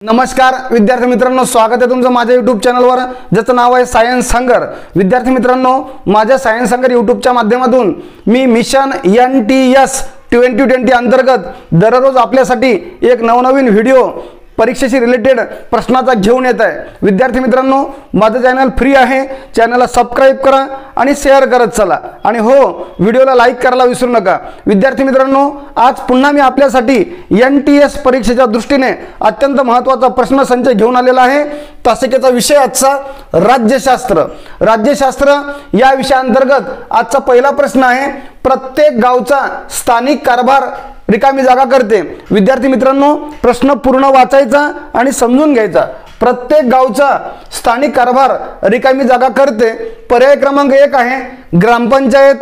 नमस्कार विद्यार्थी मित्रांनो, स्वागत आहे तुमचं माझ्या यूट्यूब चॅनलवर ज्याचं नाव आहे सायन्स संगर। विद्यार्थी मित्रांनो, माझ्या सायन्स संगर यूट्यूबच्या माध्यमातून मी मिशन NTS 2020 अंतर्गत दररोज आपल्यासाठी एक नवनवीन व्हिडिओ परीक्षेशी रिलेटेड प्रश्नाचा घेऊन येत आहे। विद्यार्थी मित्रांनो, माझं चॅनल फ्री आहे, चॅनलला सबस्क्राइब करा आणि शेअर करत चला आणि हो, व्हिडिओला लाईक करायला विसरू नका। विद्यार्थी मित्रांनो, आज पुन्हा मी आपल्यासाठी NTS परीक्षेच्या दृष्टीने अत्यंत महत्त्वाचा प्रश्नसंच घेऊन आलेला आहे। तासिकेचा विषय आजचा राज्यशास्त्र। राज्यशास्त्र या विषयाअंतर्गत आजचा पहिला प्रश्न आहे, प्रत्येक गावचा स्थानिक कारभार रिकामी जागा करते। विद्यार्थी मित्रांनो, प्रश्न पूर्ण वाचायचा आणि समजून घ्यायचा। प्रत्येक गावचा स्थानिक कारभार रिकामी जागा करते। पर्याय क्रमांक 1 आहे ग्रामपंचायत,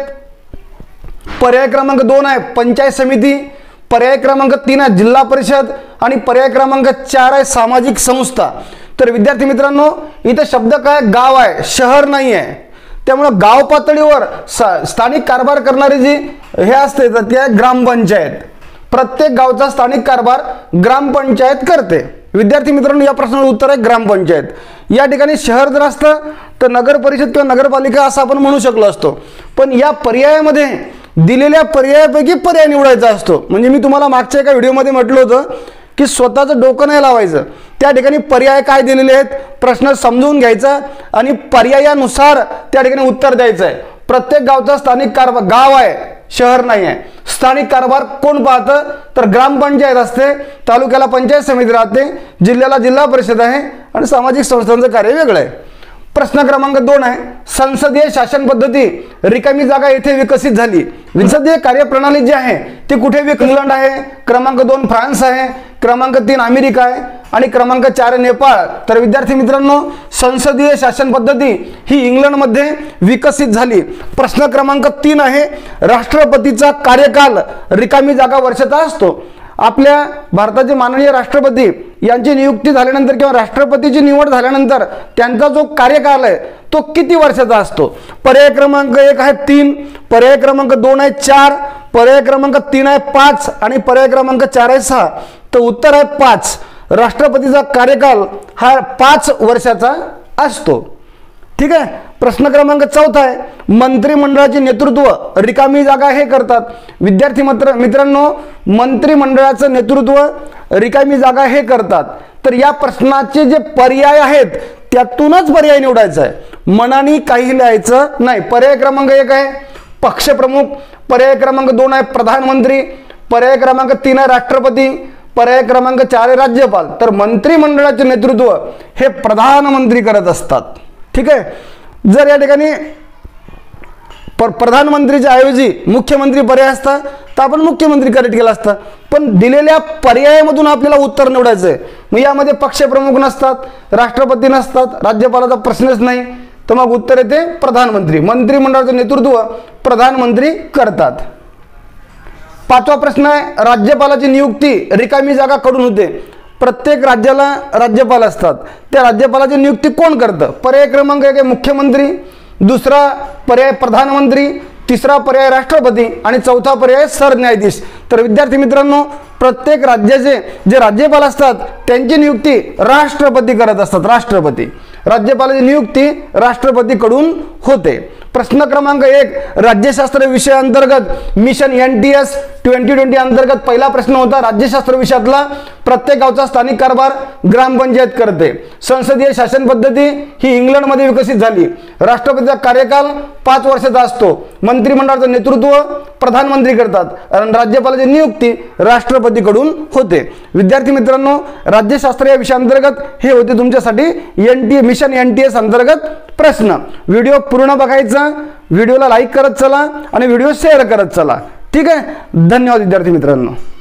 पर्याय क्रमांक 2 आहे पंचायत समिती, पर्याय क्रमांक 3 आहे जिल्हा परिषद आणि पर्याय क्रमांक 4 आहे सामाजिक संस्था। तर विद्यार्थी मित्रांनो, इथे शब्द काय, गाव आहे, शहर नाही आहे। त्यामुळे गाव पातळीवर स्थानिक कारभार करणारी जी हे असते तर ते ग्रामपंचायत। प्रत्येक गावचा स्थानिक कारभार ग्रामपंचायत करते। विद्यार्थी मित्रांनो, या प्रश्नाचं उत्तर आहे ग्रामपंचायत। या ठिकाणी शहर जर असतं तर नगर परिषद किंवा नगरपालिका असं आपण म्हणू शकलो असतो, पण या पर्यायामध्ये दिलेल्या पर्यायापैकी पर्याय निवडायचा असतो। म्हणजे मी तुम्हाला मागच्या एका व्हिडिओमध्ये म्हटलं होतं की स्वतःचं डोकं नाही लावायचं, त्या ठिकाणी पर्याय काय दिलेले आहेत प्रश्न समजून घ्यायचा आणि पर्यायानुसार त्या ठिकाणी उत्तर द्यायचं आहे। प्रत्येक गावचा स्थानिक कारभार, गाव आहे शहर नाही आहे, स्थानिक कारभार कोण पाहतं तर ग्रामपंचायत असते, तालुक्याला पंचायत समिती राहते, जिल्ह्याला जिल्हा परिषद आहे आणि सामाजिक संस्थांचं कार्य वेगळं आहे। प्रश्न क्रमांक 2 आहे, संसदीय शासन पद्धती रिकामी जागा येथे विकसित झाली। संसदीय कार्यप्रणाली जी आहे ती कुठे इंग्लंड आहे, क्रमांक 2 फ्रान्स आहे, क्रमांक 3 अमेरिका आहे आणि क्रमांक 4 नेपाळ। तर विद्यार्थी मित्रांनो, संसदीय शासन पद्धती ही इंग्लंडमध्ये विकसित झाली। प्रश्न क्रमांक 3 आहे, राष्ट्रपतीचा कार्यकाल रिकामी जागा वर्षाचा असतो। आपल्या भारताचे माननीय राष्ट्रपती यांची नियुक्ती झाल्यानंतर किंवा राष्ट्रपतीची निवड झाल्यानंतर त्यांचा जो कार्यकाल आहे तो किती वर्षाचा असतो। पर्याय क्रमांक 1 आहे 3, पर्याय क्रमांक 2 आहे 4, पर्याय क्रमांक 3 आहे 5 आणि पर्याय क्रमांक 4 आहे 6। तर उत्तर आहे 5। राष्ट्रपतीचा कार्यकाल हा 5 वर्षाचा असतो। ठीक आहे। प्रश्न क्रमांक 4 आहे, मंत्रिमंडळाचे नेतृत्व रिकामी जागा हे करतात। विद्यार्थी मित्रांनो, मंत्रिमंडळाचं नेतृत्व रिकामी जागा हे करतात। तर या प्रश्नाचे जे पर्याय आहेत त्यातूनच पर्याय निवडायचा आहे, मनाने काही लिहायचं नाही। पर्याय क्रमांक 1 आहे पक्षप्रमुख, पर्याय क्रमांक 2 आहे प्रधानमंत्री, पर्याय क्रमांक 3 आहे राष्ट्रपती, पर्याय क्रमांक 4 आहे राज्यपाल। तर मंत्रिमंडळाचे नेतृत्व हे प्रधानमंत्री करत असतात। ठीक आहे। जर या ठिकाणी प्रधानमंत्रीच्या ऐवजी मुख्यमंत्री पर्याय असता तर आपण मुख्यमंत्री करेक्ट केला असता, पण दिलेल्या पर्यायामधून आपल्याला उत्तर निवडायचं आहे। मग यामध्ये पक्षप्रमुख नसतात, राष्ट्रपती नसतात, राज्यपालाचा प्रश्नच नाही, तर मग उत्तर येते प्रधानमंत्री। मंत्रिमंडळाचं नेतृत्व प्रधानमंत्री करतात। 5वा प्रश्न आहे, राज्यपालाची नियुक्ती रिकामी जागा कडून होते। प्रत्येक राज्याला राज्यपाल असतात, त्या राज्यपालाची नियुक्ती कोण करतं। पर्याय क्रमांक 1 आहे मुख्यमंत्री, दुसरा पर्याय प्रधानमंत्री, तिसरा पर्याय राष्ट्रपती आणि चौथा पर्याय सरन्यायाधीश। तर विद्यार्थी मित्रांनो, प्रत्येक राज्याचे जे राज्यपाल असतात त्यांची नियुक्ती राष्ट्रपती करत असतात। राज्यपालाची नियुक्ती राष्ट्रपतीकडून होते। प्रश्न क्रमांक 1, राज्यशास्त्र विषय अंतर्गत मिशन NTS 2020 अंतर्गत पहिला प्रश्न होता राज्यशास्त्र विषयातला, प्रत्येक गावचा स्थानिक कारभार ग्रामपंचायत करते। संसदीय शासन पद्धती ही इंग्लंडमध्ये विकसित झाली। राष्ट्रपतीचा कार्यकाल 5 वर्षाचा असतो। मंत्रिमंडळाचं नेतृत्व प्रधानमंत्री करतात आणि राज्यपालाची नियुक्ती राष्ट्रपतीकडून होते। विद्यार्थी मित्रांनो, राज्यशास्त्र या विषयाअंतर्गत हे होते तुमच्यासाठी मिशन NTS अंतर्गत प्रश्न। व्हिडिओ पूर्ण बघायचा, व्हिडिओला लाईक करत चला आणि व्हिडिओ शेअर करत चला। ठीक आहे। धन्यवाद विद्यार्थी मित्रांनो।